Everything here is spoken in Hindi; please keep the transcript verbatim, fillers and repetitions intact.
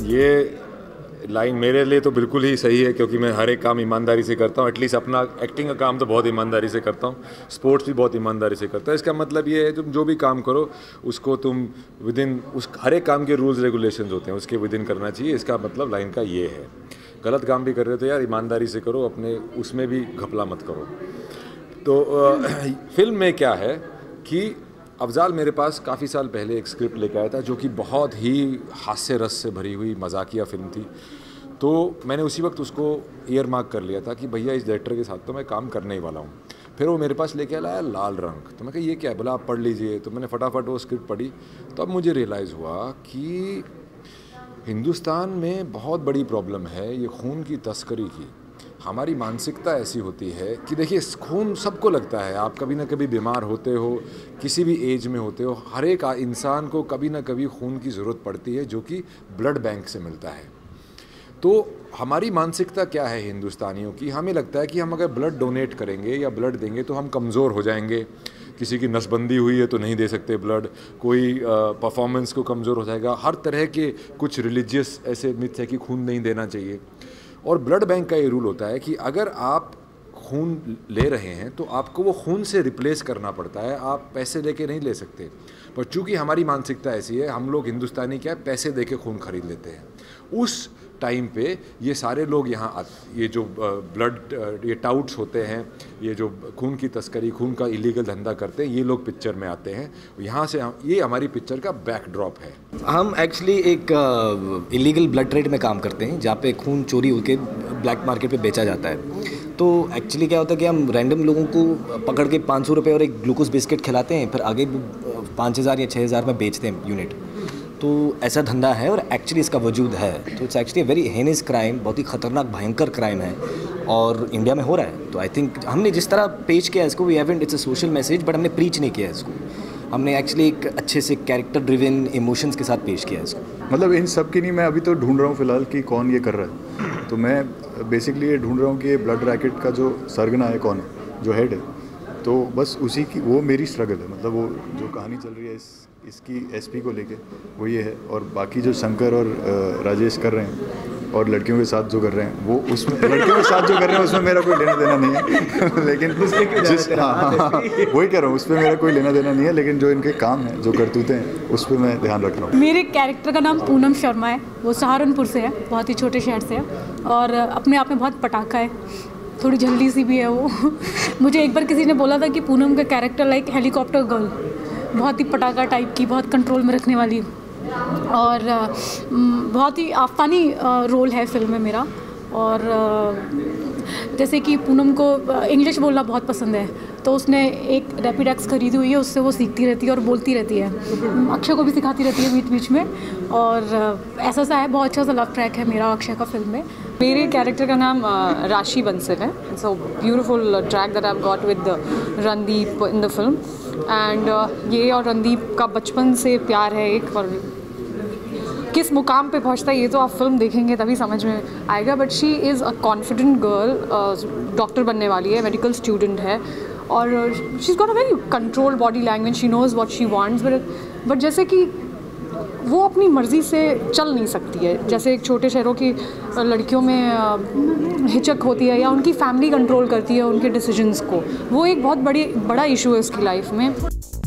ये लाइन मेरे लिए तो बिल्कुल ही सही है, क्योंकि मैं हर एक काम ईमानदारी से करता हूँ। एटलीस्ट अपना एक्टिंग का काम तो बहुत ईमानदारी से करता हूँ, स्पोर्ट्स भी बहुत ईमानदारी से करता हूँ। इसका मतलब ये है तुम जो भी काम करो उसको तुम विद इन उस हर एक काम के रूल्स रेगुलेशंस होते हैं, उसके विद इन करना चाहिए। इसका मतलब लाइन का ये है। गलत काम भी कर रहे हो तो यार ईमानदारी से करो, अपने उसमें भी घपला मत करो। तो आ, फिल्म में क्या है कि अफजाल मेरे पास काफ़ी साल पहले एक स्क्रिप्ट लेकर आया था जो कि बहुत ही हास्य रस से भरी हुई मजाकिया फिल्म थी। तो मैंने उसी वक्त उसको ईयर मार्क कर लिया था कि भैया इस डायरेक्टर के साथ तो मैं काम करने ही वाला हूँ। फिर वो मेरे पास लेके आया लाल रंग, तो मैं कहा ये क्या है, बोला आप पढ़ लीजिए। तो मैंने फटाफट वो स्क्रिप्ट पढ़ी। तो अब मुझे रियलाइज़ हुआ कि हिंदुस्तान में बहुत बड़ी प्रॉब्लम है ये खून की तस्करी की। हमारी मानसिकता ऐसी होती है कि देखिए खून सबको लगता है, आप कभी ना कभी बीमार होते हो, किसी भी एज में होते हो, हर एक इंसान को कभी ना कभी खून की ज़रूरत पड़ती है जो कि ब्लड बैंक से मिलता है। तो हमारी मानसिकता क्या है हिंदुस्तानियों की, हमें लगता है कि हम अगर ब्लड डोनेट करेंगे या ब्लड देंगे तो हम कमज़ोर हो जाएंगे। किसी की नसबंदी हुई है तो नहीं दे सकते ब्लड, कोई परफॉर्मेंस को कमज़ोर हो जाएगा। हर तरह के कुछ रिलीजियस ऐसे मिथ्स है कि खून नहीं देना चाहिए। और ब्लड बैंक का ये रूल होता है कि अगर आप खून ले रहे हैं तो आपको वो खून से रिप्लेस करना पड़ता है, आप पैसे दे के नहीं ले सकते। पर चूँकि हमारी मानसिकता ऐसी है, हम लोग हिंदुस्तानी क्या है, पैसे दे के खून खरीद लेते हैं। उस टाइम पे ये सारे लोग यहाँ, ये जो ब्लड ये टाउट्स होते हैं, ये जो खून की तस्करी, खून का इलीगल धंधा करते हैं, ये लोग पिक्चर में आते हैं। यहाँ से ये हमारी पिक्चर का बैकड्रॉप है। हम एक्चुअली एक इलीगल ब्लड ट्रेड में काम करते हैं जहाँ पे खून चोरी होकर ब्लैक मार्केट पे बेचा जाता है। तो एक्चुअली क्या होता है कि हम रैंडम लोगों को पकड़ के पाँच सौ रुपये और एक ग्लूकोज बिस्किट खिलाते हैं, फिर आगे पाँच हज़ार या छः हज़ार में बेचते हैं यूनिट। तो ऐसा धंधा है और एक्चुअली इसका वजूद है। तो it's actually very heinous crime, बहुत ही ख़तरनाक भयंकर क्राइम है और इंडिया में हो रहा है। तो आई थिंक हमने जिस तरह पेश किया इसको, we haven't, it's a social message, but हमने प्रीच नहीं किया इसको। हमने एक्चुअली एक अच्छे से कैरेक्टर ड्रिवन इमोशंस के साथ पेश किया इसको। मतलब इन सब की नहीं, मैं अभी तो ढूंढ रहा हूँ फ़िलहाल कि कौन ये कर रहा है। तो मैं बेसिकली ये ढूंढ रहा हूँ कि ब्लड रैकेट का जो सरगना है कौन है, जो हेड है। तो बस उसी की वो मेरी स्ट्रगल है। मतलब वो जो कहानी चल रही है इस इसकी एसपी को लेके वो ये है, और बाकी जो शंकर और राजेश कर रहे हैं और लड़कियों के साथ जो कर रहे हैं वो उसमें लड़कियों के साथ जो कर रहे हैं उसमें मेरा कोई लेना देना नहीं है। लेकिन जिस हाँ हाँ वही कह रहा हूँ, उस पर मेरा कोई लेना देना नहीं है। लेकिन जो इनके काम हैं, जो करतूतें हैं, उस पर मैं ध्यान रख रहा हूँ। मेरे कैरेक्टर का नाम पूनम शर्मा है। वो सहारनपुर से है, बहुत ही छोटे शहर से है और अपने आप में बहुत पटाखा है, थोड़ी जल्दी सी भी है वो। मुझे एक बार किसी ने बोला था कि पूनम का कैरेक्टर लाइक हेलीकॉप्टर गर्ल, बहुत ही पटाखा टाइप की, बहुत कंट्रोल में रखने वाली, और बहुत ही फनी रोल है फिल्म में मेरा। और जैसे कि पूनम को इंग्लिश बोलना बहुत पसंद है, तो उसने एक रैपिडेक्स खरीदी हुई है, उससे वो सीखती रहती है और बोलती रहती है। अक्षय को भी सिखाती रहती है बीच बीच में। और ऐसा सा है, बहुत अच्छा सा लव ट्रैक है मेरा अक्षय का फिल्म में। मेरे कैरेक्टर का नाम राशि बंसल है। It's a beautiful track that I have got with Randeep in the film. And ये और रणदीप का बचपन से प्यार है एक, और किस मुकाम पे पहुंचता है ये तो आप फिल्म देखेंगे तभी समझ में आएगा। But she is a confident girl, doctor बनने वाली है, मेडिकल स्टूडेंट है, और she is got a very controlled body language, she knows what she wants. But but जैसे कि वो अपनी मर्ज़ी से चल नहीं सकती है, जैसे एक छोटे शहरों की लड़कियों में हिचक होती है या उनकी फैमिली कंट्रोल करती है उनके डिसीजंस को। वो एक बहुत बड़ी बड़ा इशू है उसकी लाइफ में।